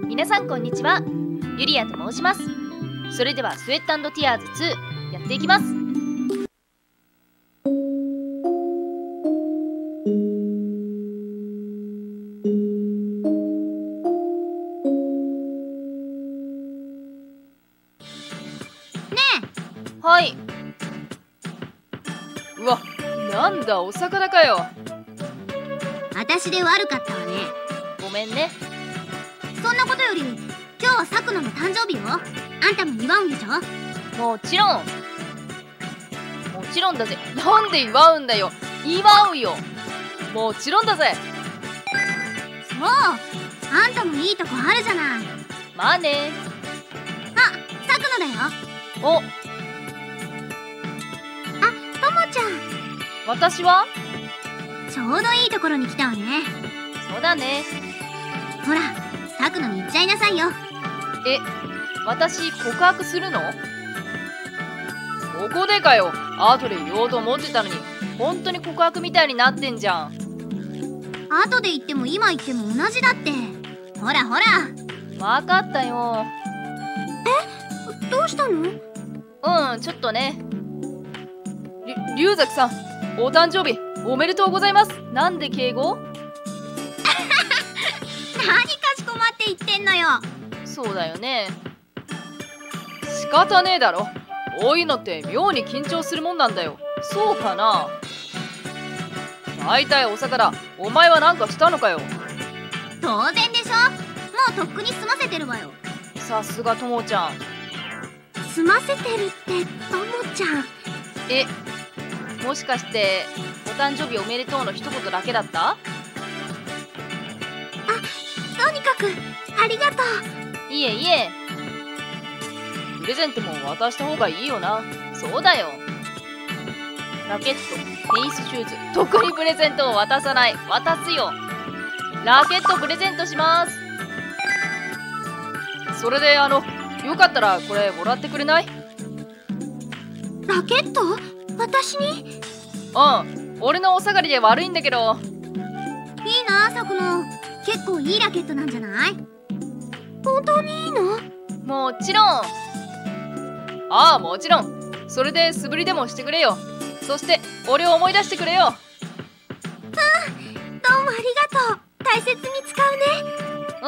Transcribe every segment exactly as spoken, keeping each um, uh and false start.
皆さんこんにちは、ゆりやと申します。それではスウェット&ティアーズツーやっていきます。はい。うわ、なんだお魚かよ。 私で悪かったわね。 ごめんね。 そんなことより今日はさくのの誕生日よ。あんたも祝うんでしょ。 もちろんもちろんだぜ。なんで祝うんだよ。祝うよ。もちろんだぜ。 そう、あんたもいいとこあるじゃない。 まあね。 あ、さくのだよ。 お、 ともちゃん。 私はちょうどいいところに来たわね。 そうだね。 ほら、さくのに言っちゃいなさいよ。 え、私告白するの？ここでかよ。後で言おうと思ってたのに、本当に告白みたいになってんじゃん。 後で言っても今言っても同じだって。ほらほら。 わかったよ。 え、どうしたの？ うん、ちょっとね。り龍崎さん、お誕生日おめでとうございます。なんで敬語？ 何かしこまって言ってんのよ。 そうだよね。仕方ねえだろ。こういうのって妙に緊張するもんなんだよ。そうかな。大体お魚、お前は何かしたのかよ。 当然でしょ。もうとっくに済ませてるわよ。 さすがともちゃん。 済ませてるってともちゃん。 え、もしかしてお誕生日おめでとうの一言だけだった？ とにかくありがとう。いえいえ。プレゼントも渡した方がいいよな。そうだよ。ラケット、テニスシューズ、特にプレゼントを渡さない。渡すよ。ラケットプレゼントします。それであの、よかったらこれもらってくれない？ ラケット？私に？ うん、俺のお下がりで悪いんだけど。 いいな、さくの。結構いいラケットなんじゃない？本当にいいの？ もちろん。ああ、もちろん。それで素振りでもしてくれよ。そして俺を思い出してくれよ。 うん、どうもありがとう。大切に使うね。 うん。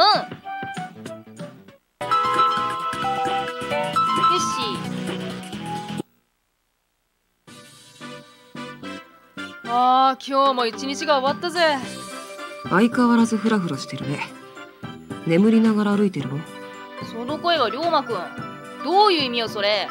よし。ああ、今日も一日が終わったぜ。 相変わらずフラフラしてるね。眠りながら歩いてるの？ その声は龍馬くん。どういう意味よそれ。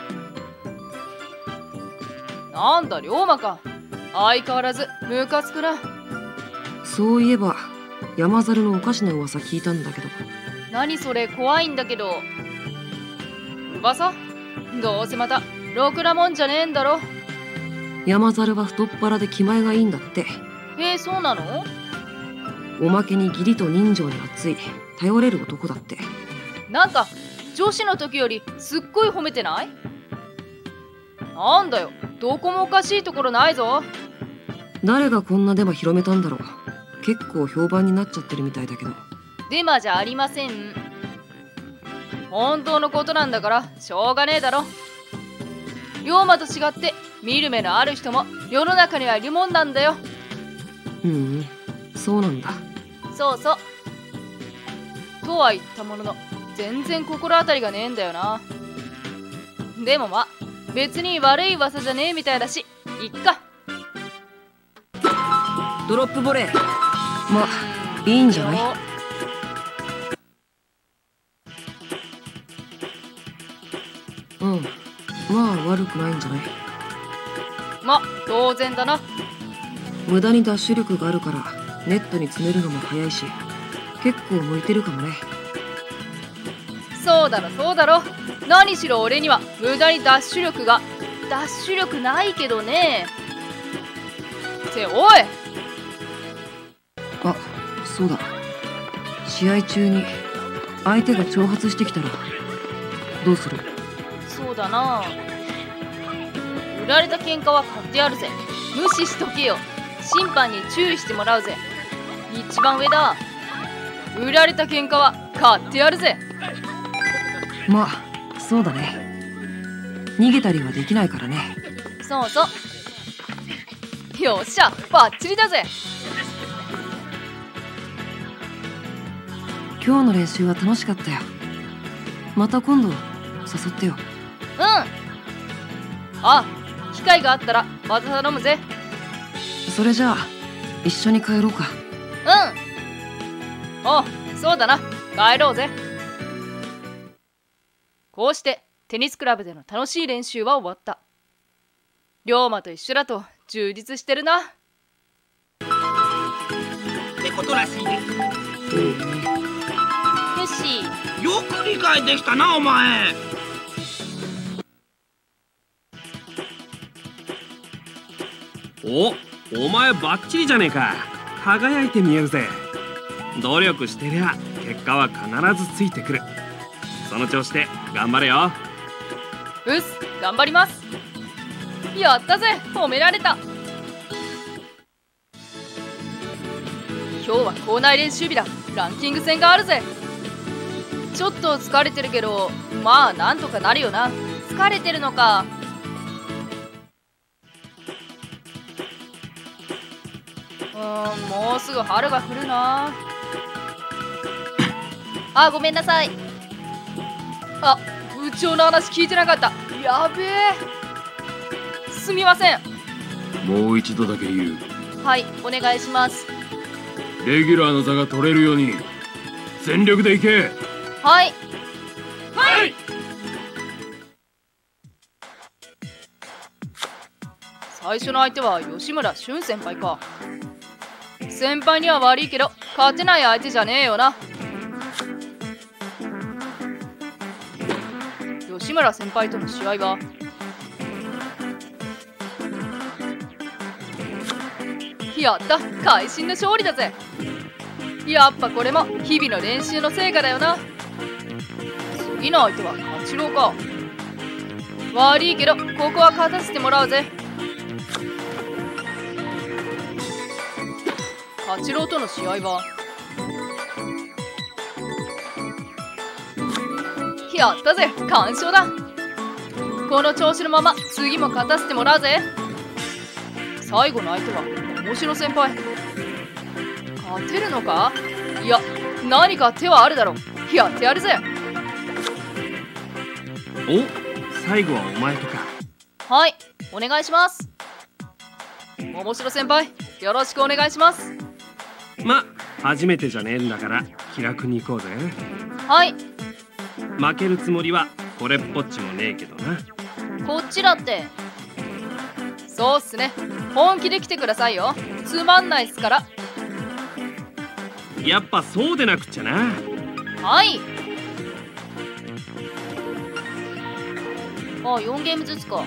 なんだ龍馬か。相変わらずムカつくな。 そういえば山猿のおかしな噂聞いたんだけど。 何それ、怖いんだけど。噂？どうせまたろくなもんじゃねえんだろ。 山猿は太っ腹で気前がいいんだって。 へえ、そうなの？ おまけに義理と人情に熱い頼れる男だって。 なんか女子の時よりすっごい褒めてない？なんだよ、どこもおかしいところないぞ。 誰がこんなデマ広めたんだろう。結構評判になっちゃってるみたいだけど。 デマじゃありません。本当のことなんだからしょうがねえだろ。龍馬と違って見る目のある人も世の中にはいるもんなんだよ。 うん、そうなんだ。 そうそう。とは言ったものの全然心当たりがねえんだよな。でもま、別に悪い噂じゃねえみたいだしいっか。 ドロップボレー。ま、いいんじゃない？うん、まあ悪くないんじゃない？ ま、当然だな。 無駄にダッシュ力があるからネットに詰めるのも早いし、結構向いてるかもね。 そうだろそうだろ。何しろ俺には無駄にダッシュ力が。ダッシュ力ないけどね。っておい。 あ、そうだ。試合中に相手が挑発してきたらどうする？ そうだな。売られた喧嘩は買ってやるぜ。無視しとけよ。審判に注意してもらうぜ。一番上だ。売られた喧嘩は買ってやるぜ。 まあそうだね。逃げたりはできないからね。 そうそう。よっしゃ、バッチリだぜ。 今日の練習は楽しかったよ。また今度誘ってよ。 うん。あ、機会があったらまた頼むぜ。 それじゃあ一緒に帰ろうか。 うん。おう、そうだな。帰ろうぜ。こうしてテニスクラブでの楽しい練習は終わった。龍馬と一緒だと充実してるな。 ってことらしいね。 よし。 よく理解できたなお前。 お、お前バッチリじゃねえか。輝いて見えるぜ。努力してりゃ結果は必ずついてくる。その調子で頑張れよ。 うっす、頑張ります。やったぜ、褒められた。今日は校内練習日だ。ランキング戦があるぜ。ちょっと疲れてるけど、まあなんとかなるよな。疲れてるのか。うーん、もうすぐ春が降るな。あ、ごめんなさい。あ、部長の話聞いてなかった。やべえ。すみません。 もう一度だけ言う。 はい、お願いします。 レギュラーの座が取れるように全力でいけ。 はい。 はい。 最初の相手は吉村俊先輩か。先輩には悪いけど勝てない相手じゃねえよな。吉村先輩との試合はやった、会心の勝利だぜ。やっぱこれも日々の練習の成果だよな。次の相手は勝郎か。悪いけどここは勝たせてもらうぜ。勝郎との試合はやったぜ、完勝だ。この調子のまま次も勝たせてもらうぜ。最後の相手は面白先輩。勝てるのか。いや、何か手はあるだろう。やってやるぜ。 お、最後はお前とか。 はい、お願いします。面白先輩、よろしくお願いします。 ま、初めてじゃねえんだから気楽に行こうぜ。 はい。 負けるつもりはこれっぽっちもねえけどな。 こっちだって。そうっすね、本気で来てくださいよ。つまんないっすから。 やっぱそうでなくっちゃな。 はい。あ、よんゲームずつか。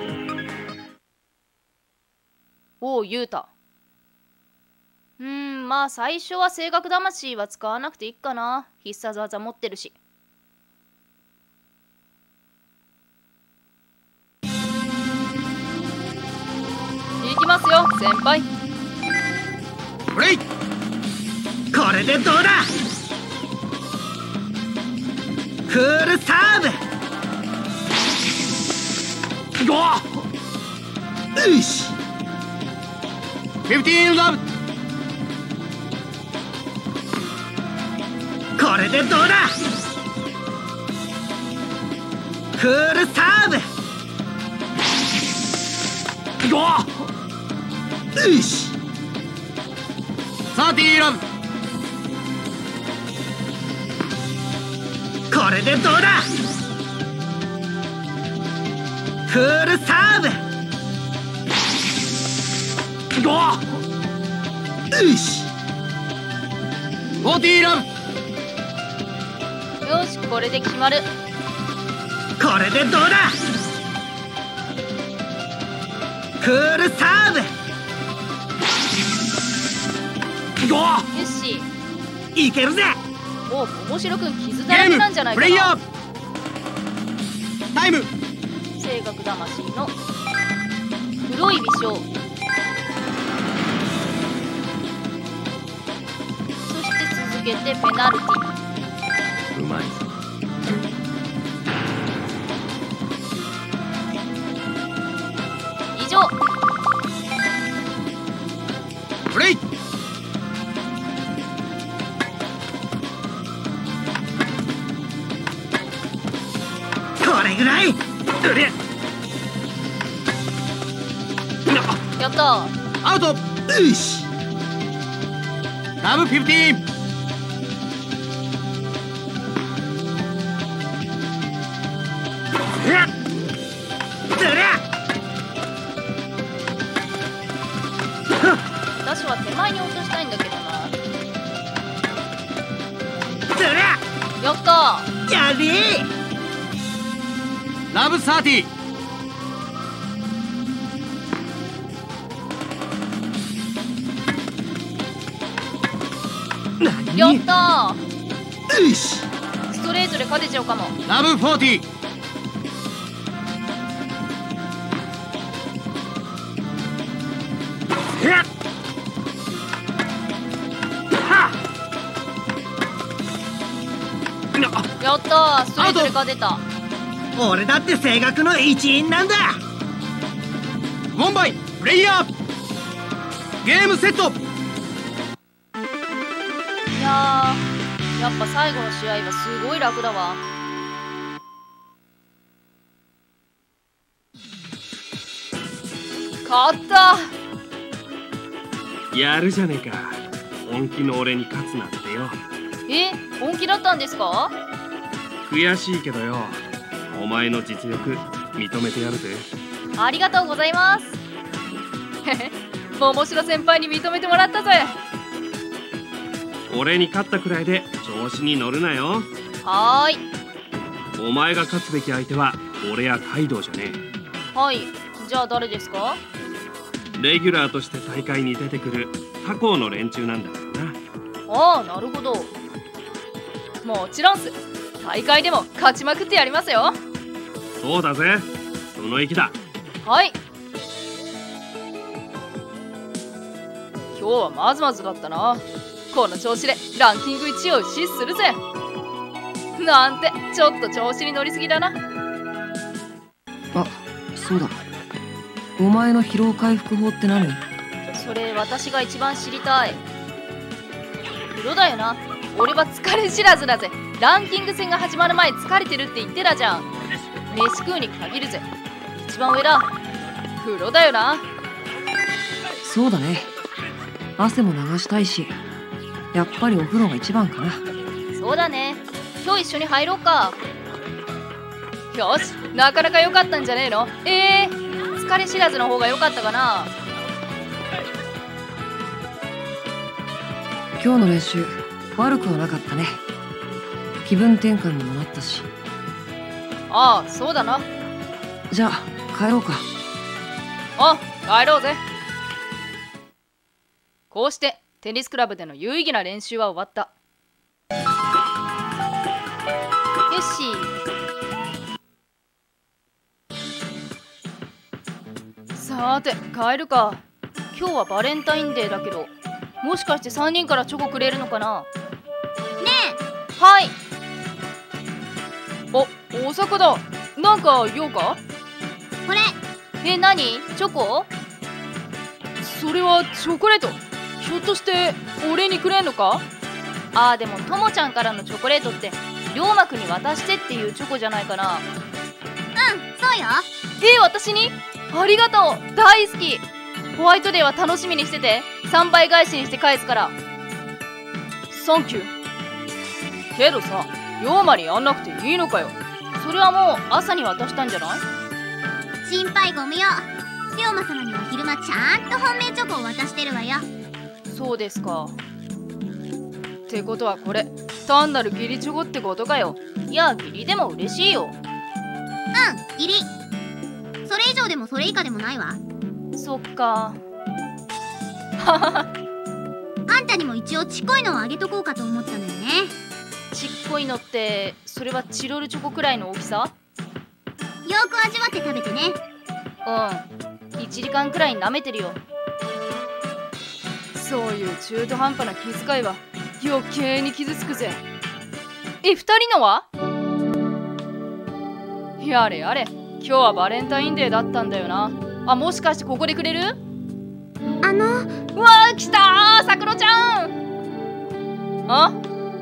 おう、ゆうた。うーん、まあ最初は性格魂は使わなくていいかな。必殺技持ってるし。いきますよ、先輩。 ほれい、これでどうだ。クールサーブ。ゴー。よし。フィフティーンラブ。これでどうだ。クールサーブ。ゴー。よし。サーティーラブ。これでどうだ。クールサーブ。ゴー。よし。フォーティーラブ。 よし、これで決まる。 これでどうだ。クールサーブ。ゴー。 よし。 いけるぜ。 おう、面白くん傷だらけなんじゃないかな。 プレイヤータイム。 性格魂の黒い微笑。そして続けてペナルティ。 まいぞ。 以上。 プレイ。これぐらい。うりゃ。 やった。 アウト。よし。ラブフィフティーン。 私は手前に落としたいんだけどな。やった。 やべえ。ラブサーティー。 やったー。よし。 ストレートで勝てちゃうかも。 ラブフォーティー。 やったー、ストレートで勝てた。 俺だって声楽の一員なんだ。ウォンバイプレイヤー。ゲームセット。 いやー、やっぱ最後の試合はすごい楽だわ。勝った。 やるじゃねえか。本気の俺に勝つなんてよ。 え、本気だったんですか？ 悔しいけどよ、お前の実力認めてやるぜ。 ありがとうございます。へへ、桃城先輩に認めてもらったぜ。 俺に勝ったくらいで調子に乗るなよ。 はーい。 お前が勝つべき相手は俺やカイドウじゃねえ。はい、じゃあ誰ですか？ レギュラーとして大会に出てくる他校の連中なんだからな。 ああ、なるほど。もちろんっす。大会でも勝ちまくってやりますよ。 そうだぜ、その意気だ。 はい。今日はまずまずだったな。この調子でランキングいちいを死守するぜ。なんてちょっと調子に乗りすぎだな。 あ、そうだ。お前の疲労回復法って何？ それ私が一番知りたい。風呂だよな。俺は疲れ知らずだぜ。ランキング戦が始まる前疲れてるって言ってたじゃん。飯食うに限るぜ。一番上だ。風呂だよな。 そうだね。汗も流したいし、やっぱりお風呂が一番かな。 そうだね。今日一緒に入ろうか。よし、なかなか良かったんじゃねえの？えー、疲れ知らずの方が良かったかな。 今日の練習悪くはなかったね。気分転換にもなったし。 ああ、そうだな。 じゃあ帰ろうか。 あ、帰ろうぜ。こうしてテニスクラブでの有意義な練習は終わった。よし。さーて帰るか。今日はバレンタインデーだけど、もしかしてさんにんからチョコくれるのかな。 ねえ。はい。お、大阪だ。なんか用か？ これ。 え、何？チョコ？それはチョコレート。ひょっとして俺にくれんのか？あー、でもともちゃんからのチョコレートって龍馬くんに渡してっていうチョコじゃないかな。 うん、そうよ。 えー、私に？ありがとう、大好き。ホワイトデーは楽しみにしてて。さんばい返しにして返すから。サンキュー。けどさ、龍馬にやんなくていいのかよ。それはもう朝に渡したんじゃない？ 心配ご無用。龍馬様には昼間ちゃんと本命チョコを渡してるわよ。 そうですか。ってことはこれ単なる義理チョコってことかよ。いや、義理でも嬉しいよ。 うん、義理。それ以上でもそれ以下でもないわ。 そっか。ははは。 あんたにも一応ちっこいのをあげとこうかと思ったのよね。 ちっこいのってそれはチロルチョコくらいの大きさ？ よく味わって食べてね。 うん、いちじかんくらい舐めてるよ。そういう中途半端な気遣いは余計に傷つくぜ。 え、二人のは？やれやれ、今日はバレンタインデーだったんだよな。あ、もしかしてここでくれる？ あの、 うわー、来たー、さくらちゃん。あ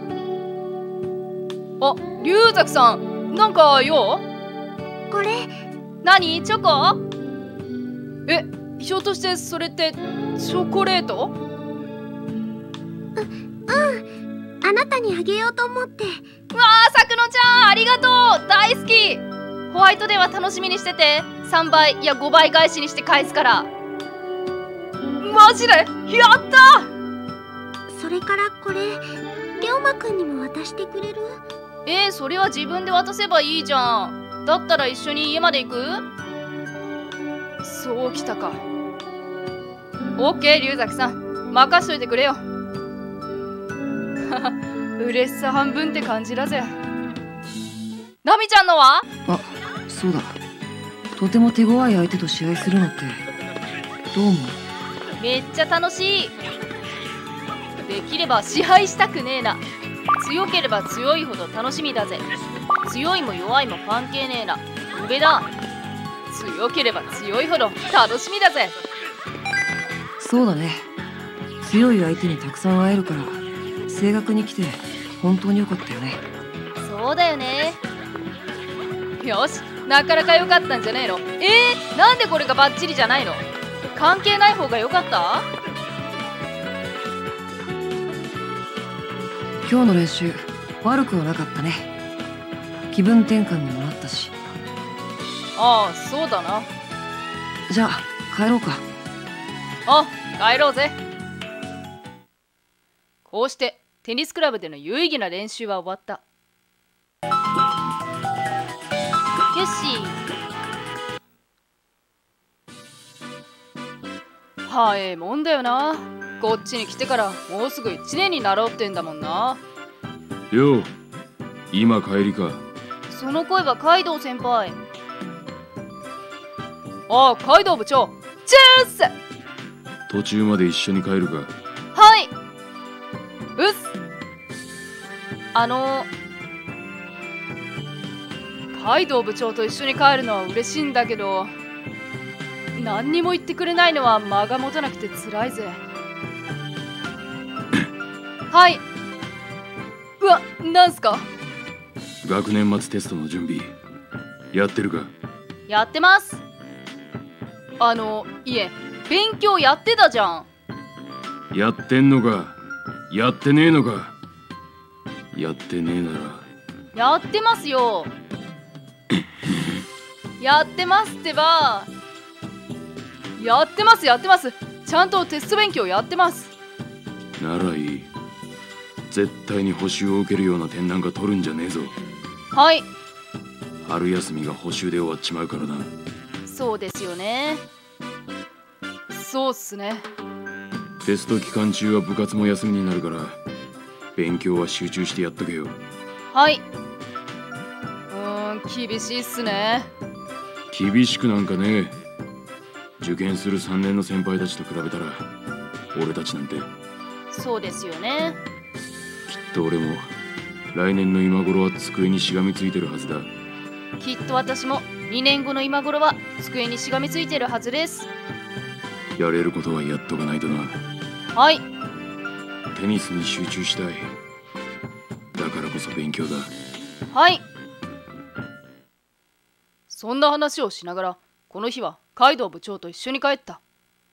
あ、龍崎さん、なんか用？ これ。 何？チョコ？え、ひょっとしてそれってチョコレート？ う、うん。あなたにあげようと思って。 うわー、さくのちゃん、ありがとう、大好き。ホワイトデーは楽しみにしてて、さんばいいやごばい返しにして返すから。マジでやった！ それからこれ、龍馬くんにも渡してくれる？ えー、それは自分で渡せばいいじゃん。だったら一緒に家まで行く？そうきたか。オッケー、龍崎さん、任しといてくれよ。嬉しさ半分って感じだぜ。ナミちゃんのは？ あ、そうだ。とても手強い相手と試合するのってどう思う？ めっちゃ楽しい。できれば支配したくねえな。強ければ強いほど楽しみだぜ。強いも弱いも関係ねえな。上だ。強ければ強いほど楽しみだぜ。 そうだね。強い相手にたくさん会えるから声楽に来て本当に良かったよね。 そうだよね。よし、なかなか良かったんじゃねえの？えー、なんでこれがバッチリじゃないの？関係ない方が良かった？ 今日の練習悪くはなかったね。気分転換にもなったし。 ああ、そうだな。 じゃあ帰ろうか。 あ、帰ろうぜ。こうしてテニスクラブでの有意義な練習は終わった。よし。はえもんだよな。こっちに来てからもうすぐいちねんになろうってんだもんな。 よう、今帰りか。 その声はカイドウ先輩。ああ、カイドウ部長、チュース。 途中まで一緒に帰るか。 はい。うっす。あのカイドウ部長と一緒に帰るのは嬉しいんだけど、何にも言ってくれないのは間が持たなくて辛いぜ。はい。うわ、なんすか？ 学年末テストの準備やってるか？ やってます。あのいえ、勉強やってたじゃん。 やってんのかやってねえのか。やってねえならやってますよ。やってますってば。やってますやってます。ちゃんとテスト勉強やってます。 ならいい。絶対に補習を受けるような点なんか取るんじゃねえぞ。 はい。 春休みが補習で終わっちまうからな。 そうですよね。そうっすね。 テスト期間中は部活も休みになるから勉強は集中してやっとけよ。 はい。うーん、厳しいっすね。 厳しくなんかねえ。受験するさんねんの先輩たちと比べたら俺たちなんて。 そうですよね。 きっと俺も来年の今頃は机にしがみついてるはずだ。 きっと私もにねんごの今頃は机にしがみついてるはずです。 やれることはやっとかないとな。 はい。 テニスに集中したい。だからこそ勉強だ。 はい。そんな話をしながらこの日はカイドウ部長と一緒に帰った。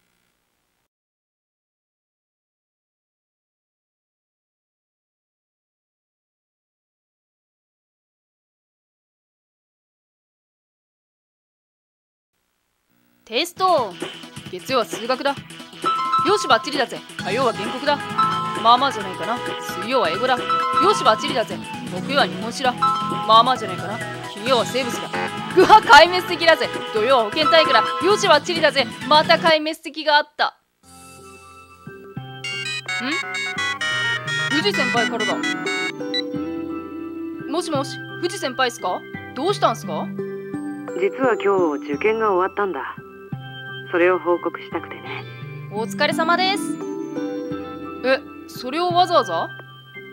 テスト。月曜は数学だ。よし、バッチリだぜ。火曜は原告だ。まあまあじゃないかな。水曜は英語だ。よし、バッチリだぜ。木曜は日本史だ。まあまあじゃないかな。金曜は生物だ。うわ、壊滅的だぜ。土曜は保健体育だ。よし、バッチリだぜ。また壊滅的があった。ん？藤先輩からだ。もしもし、藤先輩っすか？どうしたんすか？ 実は今日受験が終わったんだ。それを報告したくてね。 お疲れ様です。え、それをわざわざ？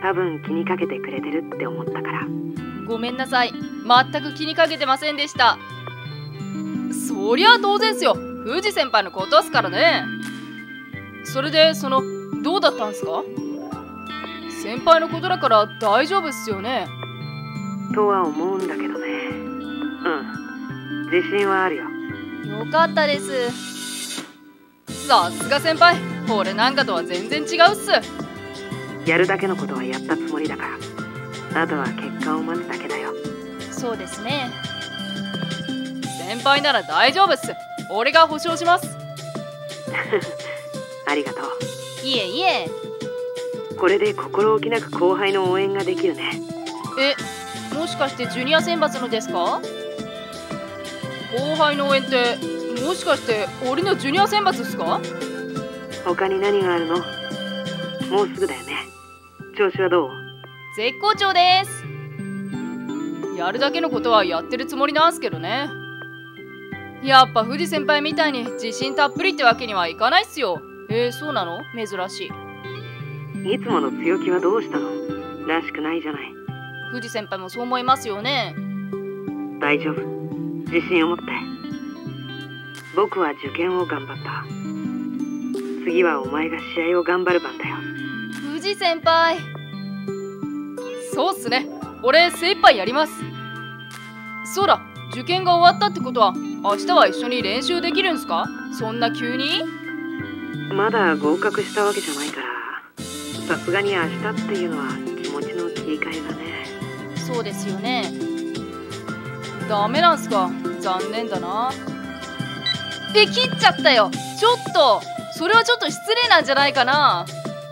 多分気にかけてくれてるって思ったから。 ごめんなさい、全く気にかけてませんでした。そりゃ当然っすよ、藤先輩のことっすからね。それでそのどうだったんすか？先輩のことだから大丈夫っすよね？ とは思うんだけどね。うん、自信はあるよ。 よかったです。さすが先輩、俺なんかとは全然違うっす。 やるだけのことはやったつもりだから、あとは結果を待つだけだよ。 そうですね。先輩なら大丈夫っす。俺が保証します。 ありがとう。 いえいえ。 これで心置きなく後輩の応援ができるね。 え、もしかしてジュニア選抜のですか？後輩の応援ってもしかして俺のジュニア選抜っすか？ 他に何があるの？もうすぐだよね。調子はどう？ 絶好調です。やるだけのことはやってるつもりなんすけどね。やっぱ藤先輩みたいに自信たっぷりってわけにはいかないっすよ。えー、そうなの？珍しい。 いつもの強気はどうしたの？らしくないじゃない。 藤先輩もそう思いますよね。 大丈夫、自信を持って。僕は受験を頑張った。次はお前が試合を頑張る番だよ。 藤先輩、そうっすね。俺精一杯やります。そうだ、受験が終わったってことは明日は一緒に練習できるんすか？そんな急に？ まだ合格したわけじゃないから、さすがに明日っていうのは気持ちの切り替えがね。 そうですよね。ダメなんすか？残念だな。え、切っちゃったよ。ちょっとそれはちょっと失礼なんじゃないかな。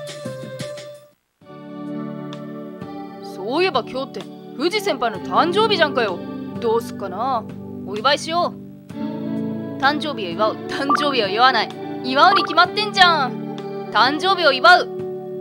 そういえば今日って藤先輩の誕生日じゃんかよ。どうすっかな。お祝いしよう。誕生日を祝う。誕生日を祝わない。祝うに決まってんじゃん。誕生日を祝う。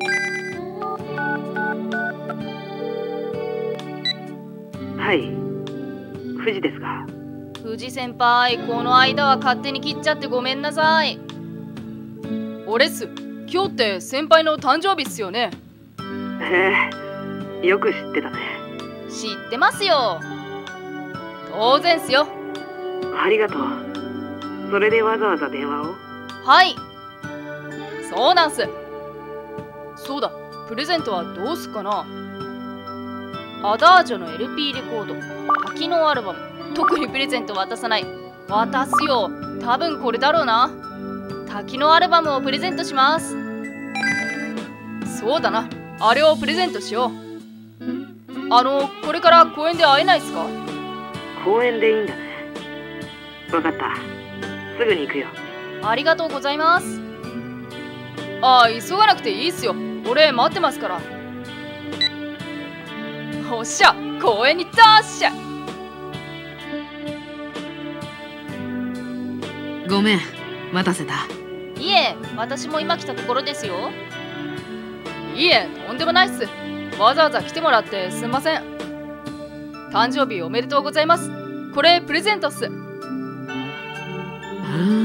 はい、藤ですが。 藤先輩、この間は勝手に切っちゃってごめんなさい。俺っす。今日って先輩の誕生日っすよね。 へえ、よく知ってたね。 知ってますよ。当然っすよ。 ありがとう。それでわざわざ電話を？ はい、そうなんす。そうだ、プレゼントはどうすっかな。アダージョの エルピー レコード、滝のアルバム。特にプレゼント渡さない。渡すよ。多分これだろうな。滝のアルバムをプレゼントします。そうだな、あれをプレゼントしよう。あの、これから公園で会えないっすか？ 公園でいいんだね。わかった、すぐに行くよ。 ありがとうございます。ああ、急がなくていいっすよ。俺待ってますから。おっしゃ、公園にダッシュ。 ごめん、待たせた。 いえ、私も今来たところですよ。いえ、とんでもないっす。わざわざ来てもらってすんません。誕生日おめでとうございます。これプレゼントっす。 うん、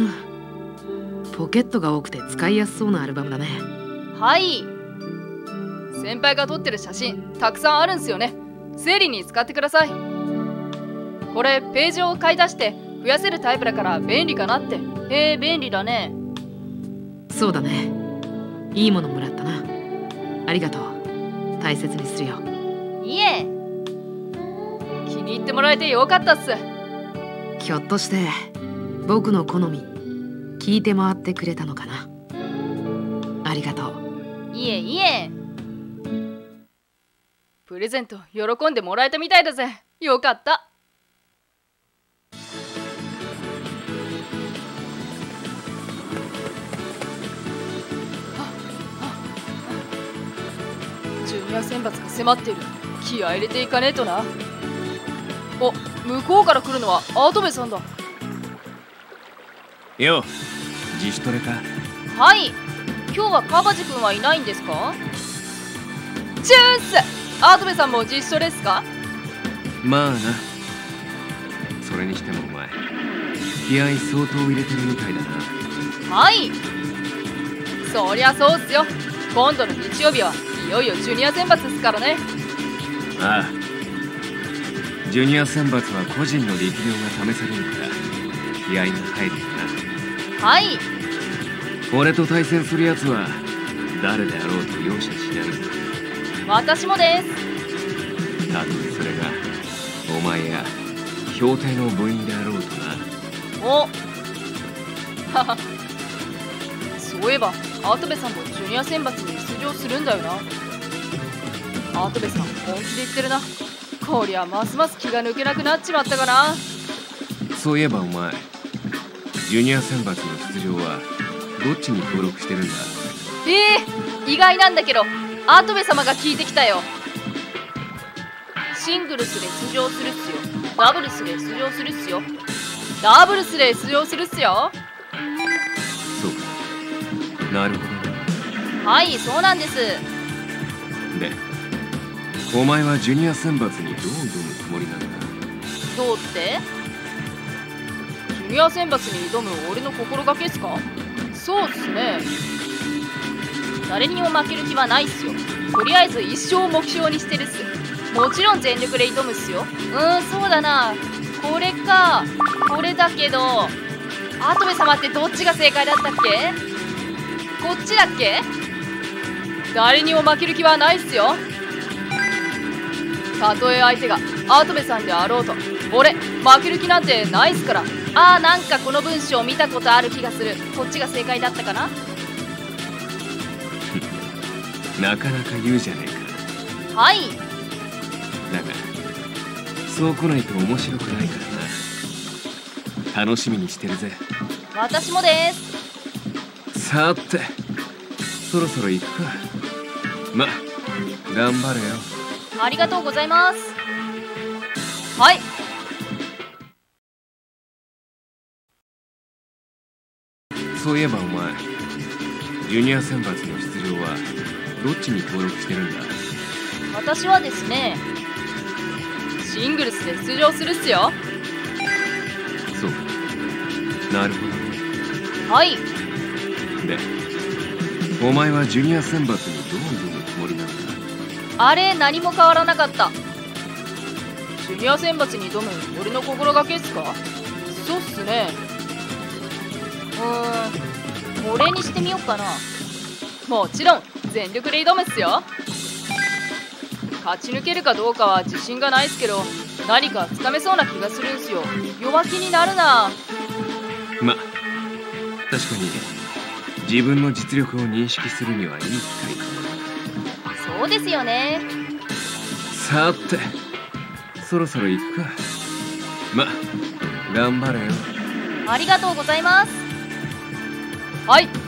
ポケットが多くて使いやすそうなアルバムだね。 はい、先輩が撮ってる写真たくさんあるんすよね。整理に使ってください。これページを買い足して増やせるタイプだから便利かなって。へえ、便利だね。 そうだね、いいものもらったな。ありがとう、大切にするよ。 いえ、気に入ってもらえてよかったっす。 ひょっとして僕の好み聞いて回ってくれたのかな。ありがとう。 いえいえ。プレゼント喜んでもらえたみたいだぜ。よかった。ジュニア選抜が迫っている。気合い入れていかねえとな。お、向こうから来るのはアートベさんだ。 よ、自主トレか？ はい。今日は川地君はいないんですか？チュース。アートベさんも自主トレですか？ まあな。それにしてもお前、気合い相当入れてるみたいだな。 はい、そりゃそうっすよ。今度の日曜日はいよいよジュニア選抜ですからね。 ああ、ジュニア選抜は個人の力量が試されるから気合が入るよな。はい。 俺と対戦するやつは誰であろうと容赦しないぞ。 私もです。 たとえそれがお前や評定の部員であろうとな。 おははそういえばアートベさんもジュニア選抜に出場するんだよな。アートベさん本気で言ってるな。こりゃますます気が抜けなくなっちまったかな。 そういえばお前ジュニア選抜の出場はどっちに登録してるんだ？ ええー、意外なんだけどアートベ様が聞いてきたよ。シングルスで出場するっすよ。ダブルスで出場するっすよ。ダブルスで出場するっすよ。 そうか、なるほど。 はい、そうなんです。 で、お前はジュニア選抜にどう挑むつもりなんだ？ どうって？ジュニア選抜に挑む俺の心がけっすか？そうっすね。誰にも負ける気はないっすよ。とりあえず一生目標にしてるっす。もちろん全力で挑むっすよ。うーん、そうだな。これかこれだけど、アートベ様ってどっちが正解だったっけ？こっちだっけ？誰にも負ける気はないっすよ。たとえ相手がアートベさんであろうと俺負ける気なんてないっすから。あー、なんかこの文章見たことある気がする。こっちが正解だったかな。 なかなか言うじゃねえか。 はい。 だがそう来ないと面白くないからな。楽しみにしてるぜ。 私もです。 さてそろそろ行くか。ま、頑張れよ。 ありがとうございます。はい。 そういえばお前ジュニア選抜の出場はどっちに登録してるんだ？ 私はですね、シングルスで出場するっすよ。 そうか、なるほどね。 はい。 で、お前はジュニア選抜にどう挑むつもりなんだ？ あれ、何も変わらなかった。ジュニア選抜に挑む俺の心がけっすか？そうっすね。うーん、これにしてみよっかな。もちろん全力で挑むっすよ。勝ち抜けるかどうかは自信がないっすけど、何かつかめそうな気がするんすよ。弱気になるな。 ま、確かに自分の実力を認識するにはいい機会かもな。 そうですよね。 さてそろそろ行くか。ま、頑張れよ。 ありがとうございます。はい。